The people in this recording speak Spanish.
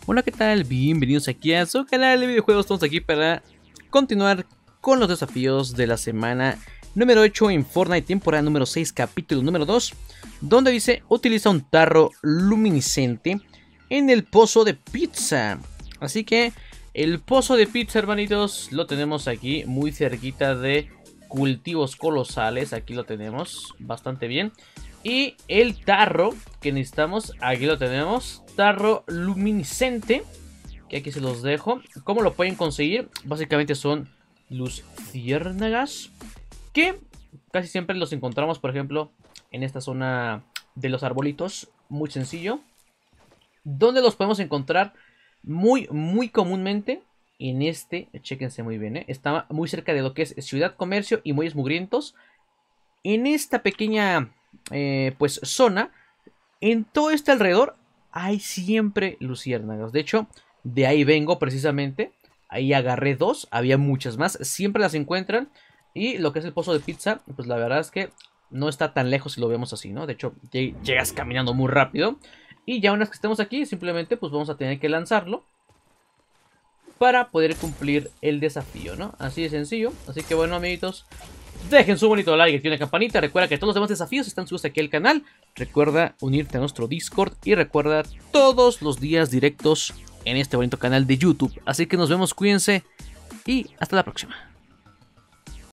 Hola, ¿qué tal? Bienvenidos aquí a su canal de videojuegos. Estamos aquí para continuar con los desafíos de la semana número 8 en Fortnite, temporada número 6, capítulo número 2, donde dice: utiliza un tarro luminiscente en el pozo de pizza. Así que el pozo de pizza, hermanitos, lo tenemos aquí muy cerquita de cultivos colosales. Aquí lo tenemos bastante bien. Y el tarro que necesitamos, aquí lo tenemos, tarro luminiscente, que aquí se los dejo. ¿Cómo lo pueden conseguir? Básicamente son luciérnagas, que casi siempre los encontramos, por ejemplo, en esta zona de los arbolitos. Muy sencillo. ¿Dónde los podemos encontrar? Muy comúnmente en este, chéquense muy bien, está muy cerca de lo que es Ciudad Comercio y Muelles Mugrientos. En esta pequeña pues zona, en todo este alrededor, hay siempre luciérnagas. De hecho, de ahí vengo precisamente. Ahí agarré dos, había muchas más, siempre las encuentran. Y lo que es el pozo de pizza, pues la verdad es que no está tan lejos si lo vemos así, ¿no? De hecho, llegas caminando muy rápido. Y ya una vez que estemos aquí, simplemente pues vamos a tener que lanzarlo para poder cumplir el desafío, ¿no? Así de sencillo. Así que bueno, amiguitos, dejen su bonito like, activen la campanita. Recuerda que todos los demás desafíos están subidos aquí al canal. Recuerda unirte a nuestro Discord. Y recuerda todos los días directos en este bonito canal de YouTube. Así que nos vemos, cuídense. Y hasta la próxima.